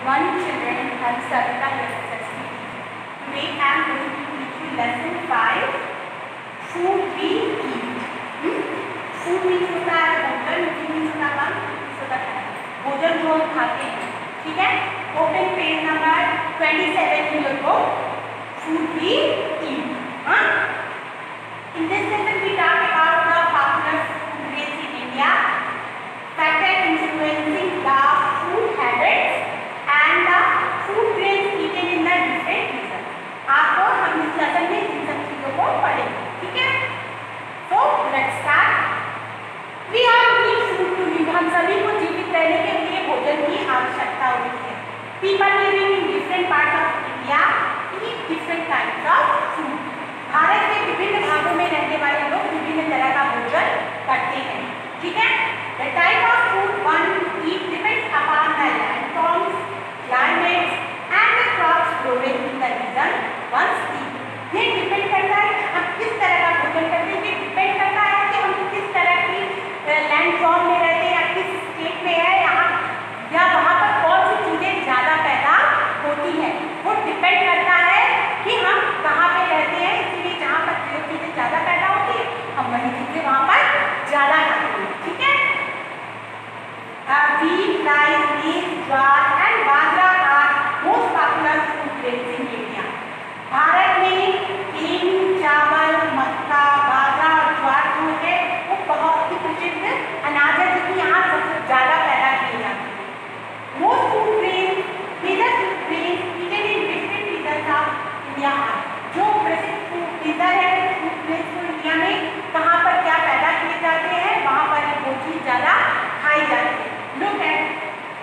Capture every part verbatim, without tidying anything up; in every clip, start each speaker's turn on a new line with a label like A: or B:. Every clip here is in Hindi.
A: one children have Savita here successfully. Today I am going to teach you lesson five. Food we eat. Hmm? Food means होता है भोजन, food means होता है होता है भोजन जो हम खाते हैं, ठीक है? Open page number twenty-seven in your book. Food we eat. हाँ? In this lesson we talk about the popular food grains in India, factors influencing the food habits and the food grains eaten in the different regions. आपको हम इस लेसन में इन सब चीजों को पढ़ेंगे, ठीक है? So let's start. We all need food to live. हम सभी को जीवित रहने के लिए भोजन की आवश्यकता होती है. People living in different parts of India eat different kinds of food. Bharat के विभिन्न भागों में रहने वाले लोग विभिन्न तरह का भोजन करते हैं, ठीक है? The type of food one eat depends upon the landforms, climates and the crops growing in the region one eat. ये डिपेंड करता है हम किस तरह का भोजन करते हैं, ये डिपेंड करता है कि हम किस तरह की लैंडफॉर्म में रहते हैं या किस स्टेट में है यहाँ या वहाँ पर कौन सी चीज़ें ज़्यादा पैदा होती हैं, वो डिपेंड करता है कि हम कहाँ पे रहते हैं. इसीलिए जहाँ पर जो चीज़ें ज़्यादा पैदा होती है हम वही चीज़ें वहाँ पर ज़्यादा खाते हैं, ठीक है? Wheat, rice, maize, jowar and bajra are most popular food grains in India. Bharat में गेहूं, चावल, मक्का, बाजरा और ज्वार जो है वो बहुत ही प्रसिद्ध अनाज है जो कि यहाँ सबसे ज़्यादा पैदा किए जाते हैं. Most food grains, major food grains eaten in different regions of India are. जो प्रसिद्ध फूड इधर है फूड ग्रेन्स तो इंडिया में कहाँ पर क्या पैदा किए जाते हैं वहाँ पर वो चीज़ ज़्यादा खाई जाती है. Look at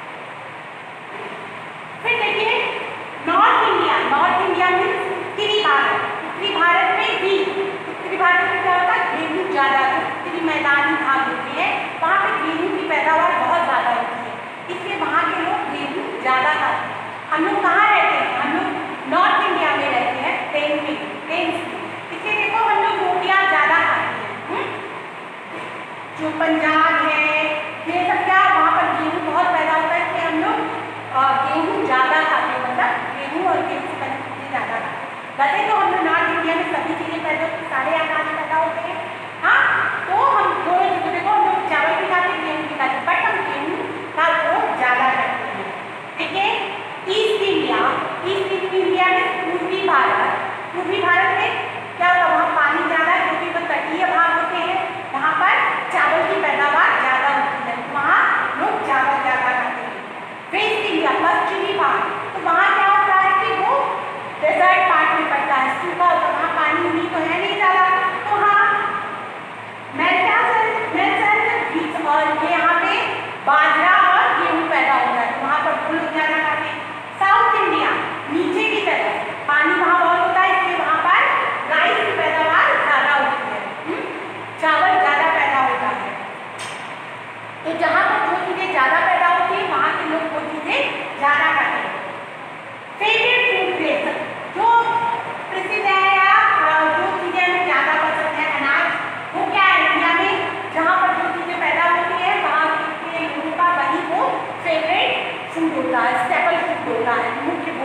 A: फिर देखिए नॉर्थ इंडिया. नॉर्थ इंडिया में उत्तरी भारत. उत्तरी भारत में भी उत्तरी भारत में क्या होता है गेहूँ ज़्यादा. उत्तरी मैदानी भाग होती है वहाँ पे गेहूँ की पैदावार बहुत ज़्यादा होती है, इसलिए वहाँ के लोग गेहूँ ज़्यादा खाते हैं. हम लोग कहाँ रहते हैं? हम लोग नॉर्थ इंडिया में रहते हैं, प्लेन में प्लेन्स में, इसलिए देखो हम लोग रोटियाँ ज़्यादा खाते हैं. जो पंजाब है ये सब क्या वहाँ पर गेहूँ बहुत पैदा होता है, इसलिए हम लोग गेहूँ ज़्यादा खाते हैं, मतलब गेहूँ और गेहूँ से बनी चीज़ें ज़्यादा खाते हैं. वैसे तो हम लोग नॉर्थ इंडिया में सभी चीज़ें पैदा होती, सारे अनाज पैदा होते हैं. हाँ, तो हम दोनों चीज़ों देखो हम लोग चावल भी खाते हैं गेहूँ भी खाते हैं, बट हम गेहूँ का उपयोग ज़्यादा करते हैं, ठीक है? East India. ईस्ट इंडिया में पूर्वी भारत. पूर्वी भारत में क्या होगा वहाँ पानी ज़्यादा क्योंकि वो तटीय भाग होते हैं, वहाँ पर चावल की पैदावार ज़्यादा होती है, वहाँ लोग चावल ज़्यादा खाते हैं. वेस्ट इंडिया पश्चिमी भाग, तो वहाँ क्या होता है कि वो डेजर्ट पार्ट में पड़ता है, सूखा होता है, वहाँ पानी उनी तो है नहीं ज़्यादा, तो हाँ मैं क्या सर मैं सर बीच और ये यहाँ पे बाजरा और गेहूँ पैदा होता है, वहाँ पर वो लोग ज़्यादा खाते हैं. साउथ इंडिया नीचे की तरफ पानी वहाँ बहुत होता है, इसलिए वहाँ पर राइस की पैदावार ज़्यादा होती है, चावल ज़्यादा पैदा होता है. तो जहाँ पर जो चीज़ें ज़्यादा पैदा होती है वहाँ के लोग वो चीज़ें ज़्यादा खाते हैं. फेवरेट फूड ग्रेन्स जो प्रसिद्ध है या जो चीज़ें हमें ज़्यादा पसंद है अनाज, वो क्या है इंडिया में जहाँ पर जो चीज़ें पैदा होती है वहाँ के लोगों का वही वो फेवरेट फूड होता है, स्टेपल फूड होता है, मुख्य